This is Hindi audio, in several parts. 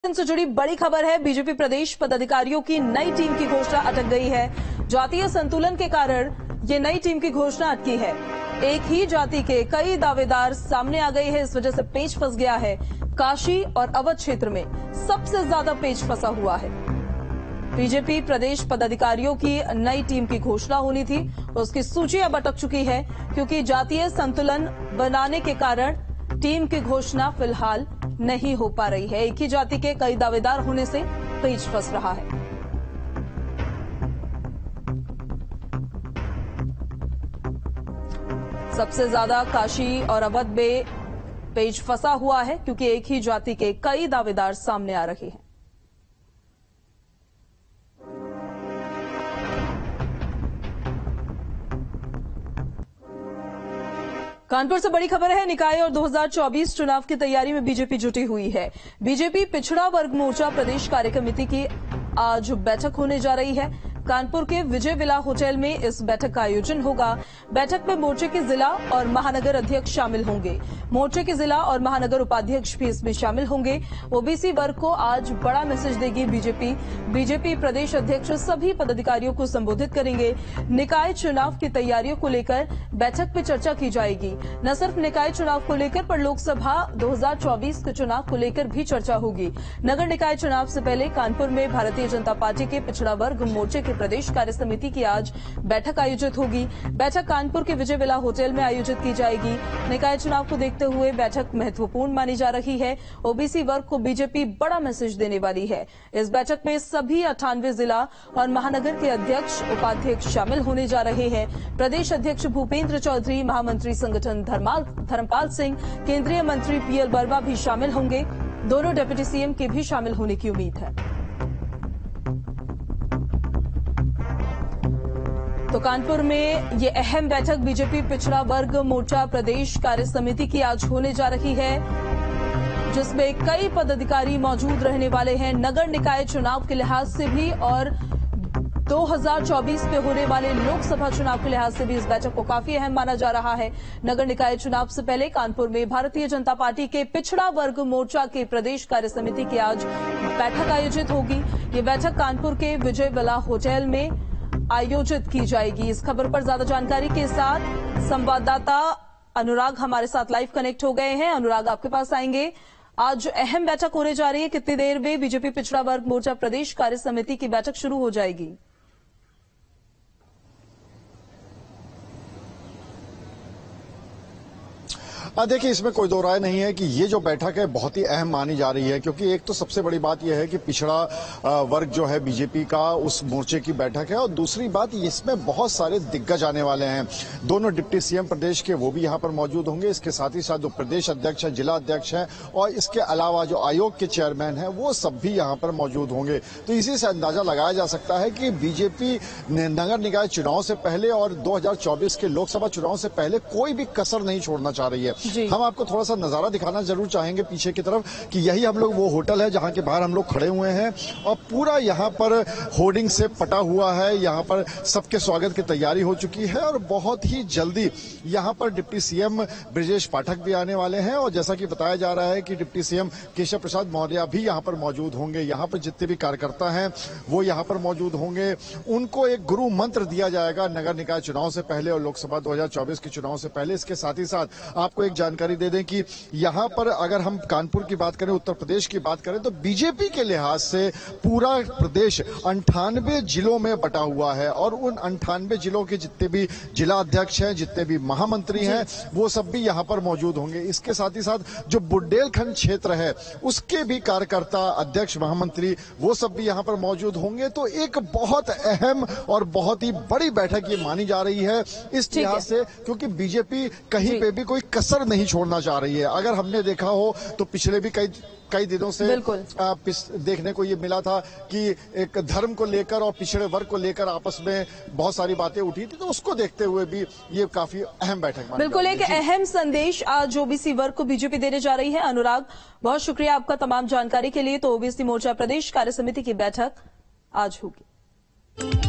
से जुड़ी बड़ी खबर है। बीजेपी प्रदेश पदाधिकारियों की नई टीम की घोषणा अटक गई है। जातीय संतुलन के कारण ये नई टीम की घोषणा अटकी है। एक ही जाति के कई दावेदार सामने आ गए हैं, इस वजह से पेच फंस गया है। काशी और अवध क्षेत्र में सबसे ज्यादा पेच फंसा हुआ है। बीजेपी प्रदेश पदाधिकारियों की नई टीम की घोषणा होनी थी, उसकी सूची अब अटक चुकी है क्योंकि जातीय संतुलन बनाने के कारण टीम की घोषणा फिलहाल नहीं हो पा रही है। एक ही जाति के कई दावेदार होने से पेच फंस रहा है। सबसे ज्यादा काशी और अवध में पेच फंसा हुआ है क्योंकि एक ही जाति के कई दावेदार सामने आ रहे हैं। कानपुर से बड़ी खबर है। निकाय और 2024 चुनाव की तैयारी में बीजेपी जुटी हुई है। बीजेपी पिछड़ा वर्ग मोर्चा प्रदेश कार्यसमिति की आज बैठक होने जा रही है। कानपुर के विजय विला होटल में इस बैठक का आयोजन होगा। बैठक में मोर्चे के जिला और महानगर अध्यक्ष शामिल होंगे। मोर्चे के जिला और महानगर उपाध्यक्ष भी इसमें शामिल होंगे। ओबीसी वर्ग को आज बड़ा मैसेज देगी बीजेपी प्रदेश अध्यक्ष सभी पदाधिकारियों को संबोधित करेंगे। निकाय चुनाव की तैयारियों को लेकर बैठक में चर्चा की जाएगी। न सिर्फ निकाय चुनाव को लेकर पर लोकसभा 2024 के चुनाव को लेकर भी चर्चा होगी। नगर निकाय चुनाव से पहले कानपुर में भारतीय जनता पार्टी के पिछड़ा वर्ग मोर्चे प्रदेश कार्य समिति की आज बैठक आयोजित होगी। बैठक कानपुर के विजय विला होटल में आयोजित की जाएगी। निकाय चुनाव को देखते हुए बैठक महत्वपूर्ण मानी जा रही है। ओबीसी वर्ग को बीजेपी बड़ा मैसेज देने वाली है। इस बैठक में सभी 98 जिला और महानगर के अध्यक्ष उपाध्यक्ष शामिल होने जा रहे हैं। प्रदेश अध्यक्ष भूपेंद्र चौधरी, महामंत्री संगठन धर्मपाल सिंह, केंद्रीय मंत्री पीएल वर्मा भी शामिल होंगे। दोनों डिप्टी सीएम के भी शामिल होने की उम्मीद है। तो कानपुर में ये अहम बैठक बीजेपी पिछड़ा वर्ग मोर्चा प्रदेश कार्य समिति की आज होने जा रही है, जिसमें कई पदाधिकारी मौजूद रहने वाले हैं। नगर निकाय चुनाव के लिहाज से भी और 2024 में होने वाले लोकसभा चुनाव के लिहाज से भी इस बैठक को काफी अहम माना जा रहा है। नगर निकाय चुनाव से पहले कानपुर में भारतीय जनता पार्टी के पिछड़ा वर्ग मोर्चा के प्रदेश कार्य समिति की आज बैठक आयोजित होगी। ये बैठक कानपुर के विजय विला होटल में आयोजित की जाएगी। इस खबर पर ज्यादा जानकारी के साथ संवाददाता अनुराग हमारे साथ लाइव कनेक्ट हो गए हैं। अनुराग, आपके पास आएंगे। आज अहम बैठक होने जा रही है, कितनी देर में बीजेपी पिछड़ा वर्ग मोर्चा प्रदेश कार्य समिति की बैठक शुरू हो जाएगी? देखिए, इसमें कोई दो राय नहीं है कि ये जो बैठक है बहुत ही अहम मानी जा रही है, क्योंकि एक तो सबसे बड़ी बात यह है कि पिछड़ा वर्ग जो है बीजेपी का उस मोर्चे की बैठक है, और दूसरी बात इसमें बहुत सारे दिग्गज आने वाले हैं। दोनों डिप्टी सीएम प्रदेश के वो भी यहाँ पर मौजूद होंगे। इसके साथ ही साथ जो प्रदेश अध्यक्ष है, जिला अध्यक्ष है, और इसके अलावा जो आयोग के चेयरमैन है वो सब भी यहाँ पर मौजूद होंगे। तो इसी से अंदाजा लगाया जा सकता है कि बीजेपी नगर निकाय चुनाव से पहले और 2024 के लोकसभा चुनाव से पहले कोई भी कसर नहीं छोड़ना चाह रही है। हम आपको थोड़ा सा नजारा दिखाना जरूर चाहेंगे पीछे की तरफ कि यही हम लोग वो होटल है जहां के बाहर हम लोग खड़े हुए हैं, और पूरा यहां पर होर्डिंग से पटा हुआ है। यहां पर सबके स्वागत की तैयारी हो चुकी है और बहुत ही जल्दी यहां पर डिप्टी सीएम ब्रजेश पाठक भी आने वाले हैं। और जैसा कि बताया जा रहा है कि डिप्टी सीएम केशव प्रसाद मौर्य भी यहां पर मौजूद होंगे। यहां पर जितने भी कार्यकर्ता हैं वो यहां पर मौजूद होंगे। उनको एक गुरु मंत्र दिया जाएगा नगर निकाय चुनाव से पहले और लोकसभा 2024 के चुनाव से पहले। इसके साथ ही साथ आपको एक जानकारी दे दें कि यहां पर अगर हम कानपुर की बात करें, उत्तर प्रदेश की बात करें, तो बीजेपी के लिहाज से पूरा प्रदेश 98 जिलों में बटा हुआ है, और उन 98 जिलों के जितने भी जिला अध्यक्ष हैं, जितने भी महामंत्री हैं, वो सब भी यहां पर मौजूद होंगे। इसके साथ ही साथ जो बुंदेलखंड क्षेत्र है उसके भी कार्यकर्ता, अध्यक्ष, महामंत्री, वो सब भी यहां पर मौजूद होंगे। तो एक बहुत अहम और बहुत ही बड़ी बैठक ये मानी जा रही है इस लिहाज से, क्योंकि बीजेपी कहीं पे भी कोई कसर नहीं छोड़ना चाह रही है। अगर हमने देखा हो तो पिछले भी कई दिनों से देखने को ये मिला था कि एक धर्म को लेकर और पिछड़े वर्ग को लेकर आपस में बहुत सारी बातें उठी थी, तो उसको देखते हुए भी ये काफी अहम बैठक मानी। बिल्कुल, एक अहम संदेश आज ओबीसी वर्ग को बीजेपी देने जा रही है। अनुराग, बहुत शुक्रिया आपका तमाम जानकारी के लिए। तो ओबीसी मोर्चा प्रदेश कार्य समिति की बैठक आज होगी।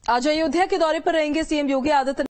आज अयोध्या के दौरे पर रहेंगे सीएम योगी आदित्यनाथ।